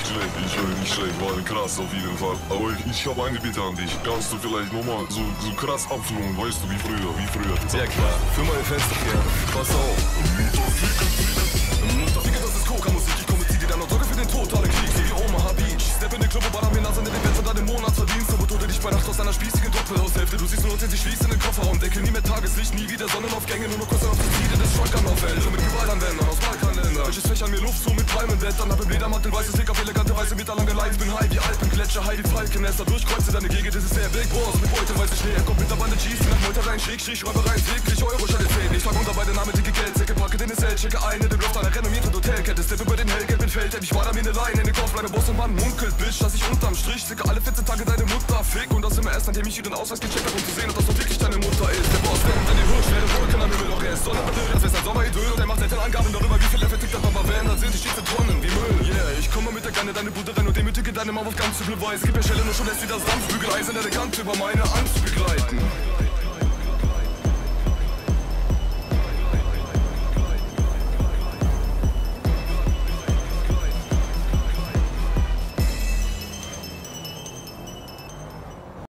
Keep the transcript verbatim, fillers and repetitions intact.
schlecht, ich höre nicht schlecht, war krass auf jeden Fall. Aber ich, ich habe eine Bitte an dich. Kannst du vielleicht nochmal so, so krass abflogen, weißt du, wie früher, wie früher? Ja klar, für meine Fenster hier. Pass auf. Mutterficker, das ist Coca-Musik. Ich komme, zieh dir dann noch Drücke für den totalen Krieg, so wie Omaha Beach. Step in den Club und baller mir Nase in den Events und deinen Monatsverdienst. Aber tode dich bei Nacht aus einer spießigen Doppelhaushälfte. Du siehst nur uns, sie schließt in den Kofferraum. Decke nie mit Tageslicht, nie wieder Sonnenaufgänge. Nur noch kurz auf die Ziele des Shotgun-Aufwälder. Mit Gewaltanwendern aus Balkanländern. Welches Fächer mir Luft zu mit Palmenblättern. Hab im Ledermantel weißes Lick auf elegante weiße meterlange Lines. Bin high, die Alpengletscher, Heidi Falkennester. Durchkreuze deine Gegend, das ist der Big Boss. Mit Beute weiße Schnee, er kommt mit der Bande G's. Die nach Meutereien, Schräg, Schräg, Räubereien, täglich Euro-Scheine zählen. Ich fang unter bei der Name dicke Geldsäcke, packe den Sell, checke eine, den Luft einer renommierte Hotelkette. Step über den hellgelben Feld, ich war da wie ne Leine in den Kopf, bleibe Boss und Mann munkelt, Bitch, dass ich unterm Strich zicke alle vierzehn Tage deine Mutter fick. Und das immer erst, nachdem ich ihren Ausweis gecheckt hab, um zu sehen, ob das doch wirklich deine Mutter ist. Der Boss rennt in die Hut, schwere Wolken am Himmel, doch er ist Sonderbild. Das ist ein Sommeridyll und er macht selten Angaben darüber, wie viel er vertickt hat, aber wenn, dann sind die Stiefel Tonnen wie Müll. Yeah, ich komme mit der Ganne, deine Bude rein und demütige deine Mauer auf ganz übel Weiß. Gib mir Schelle nur schon, lässt sie das Dampfbügeleisen elegant über meine Angst begleiten.